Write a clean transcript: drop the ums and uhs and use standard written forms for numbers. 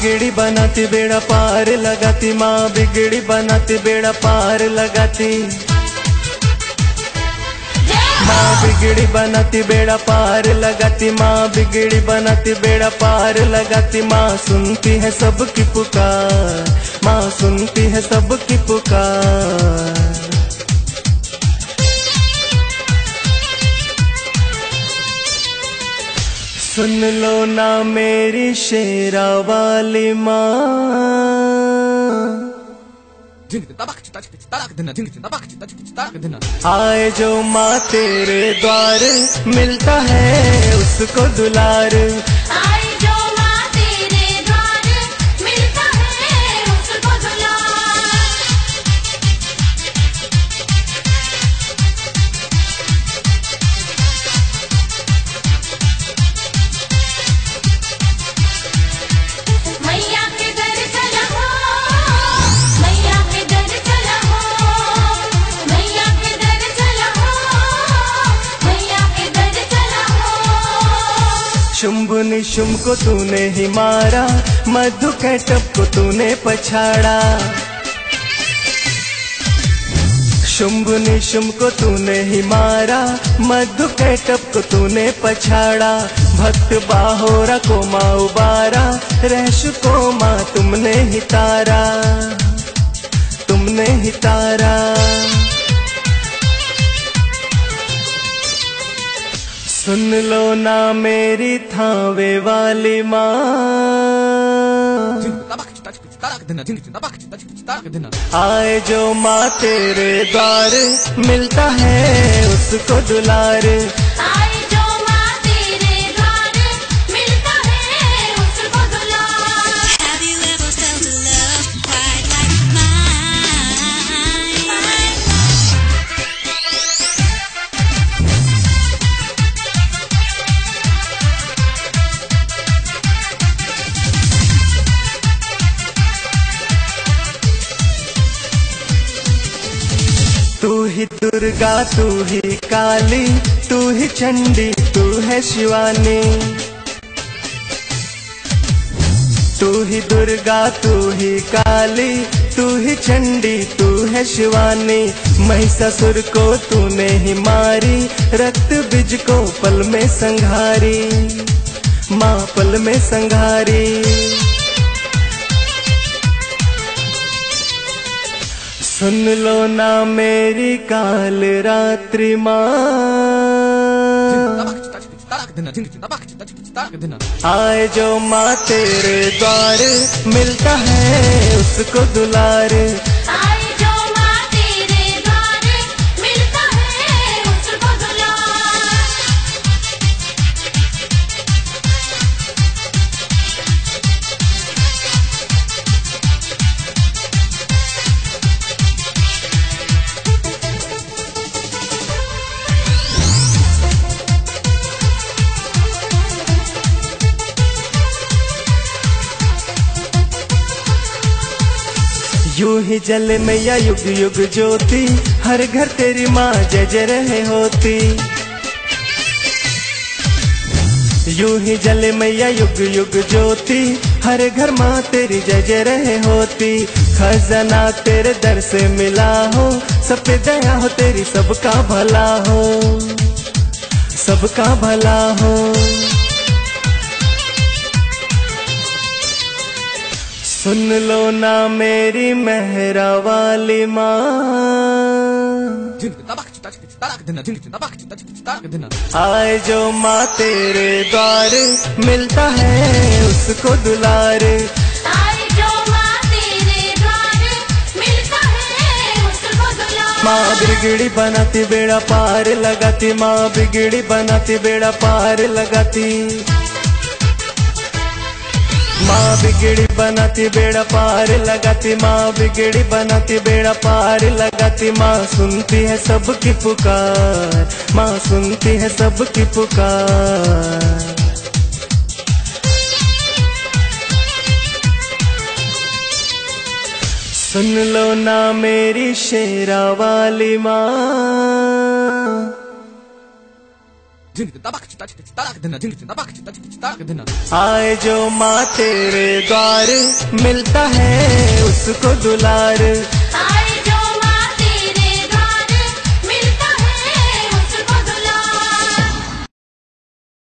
बिगड़ी बनाती बेड़ा पार लगाती, माँ बिगड़ी बनाती बेड़ा पार लगाती। माँ बिगड़ी बनाती बेड़ा पार लगाती, माँ बिगड़ी बनाती बेड़ा पार लगाती। माँ सुनती है सबकी पुकार, माँ सुनती है सबकी पुकार। सुन लो ना मेरी शेरा वाली माँ, आए जो माँ तेरे द्वार, मिलता है उसको दुलार। आए जो माँ तेरे द्वार, मिलता है उसको दुलार। मैया के दर चला हो, मैया के दर चला हो, मैया के दर चला हो, मैया के दर चला हो। शुंभ निशुंभ को तूने ही मारा, मधु कैटभ को तूने पछाड़ा। शुंभ निशुंभ को तूने ही मारा, मधु कैटभ को तूने पछाड़ा। भक्त बाहोरा को माँ उबारा, रहशु को माँ तुमने ही तारा, तुमने ही तारा। सुन लो ना मेरी थावे वाली माँ, आए जो माँ तेरे द्वार, मिलता है उसको दुलार। आए जो माँ तेरे द्वार, मिलता है उसको दुलार। Have you ever felt a love quite like mine? तू ही दुर्गा तू ही काली, तू ही चंडी तू है शिवानी। तू ही दुर्गा तू ही काली, तू ही चंडी तू है शिवानी। महिषासुर को तूने ही मारी, रक्त बीज को पल में संघारी, माँ पल में संघारी। सुन लो ना मेरी काल रात्रि माँ, आए जो माँ तेरे द्वार, मिलता है उसको दुलार। आए जो माँ तेरे द्वार, मिलता है उसको दुलार। यूं ही जले मैया युग युग ज्योति, हर घर तेरी माँ जय जय रहे होती। यूं ही जले मैया युग युग ज्योति, हर घर माँ तेरी जय जय रहे होती। खजाना तेरे दर से मिला हो, सब पे दया हो तेरी, सबका भला हो, सबका भला हो। सुन लो ना मेरी मेहरा वाली माँ, आए जो माँ तेरे द्वार, मिलता है उसको दुलार। आए जो माँ तेरे द्वार, मिलता है उसको दुलार। माँ बिगड़ी बनाती बेड़ा पार लगाती, माँ बिगड़ी बनाती बेड़ा पार लगाती। माँ बिगड़ी बनाती बेड़ा पार लगाती, माँ बिगड़ी बनाती बेड़ा पार लगाती। माँ सुनती है सबकी पुकार, माँ सुनती है सबकी पुकार। सुन लो ना मेरी शेरा वाली माँ, आए जो माँ तेरे द्वार मिलता है उसको दुलार।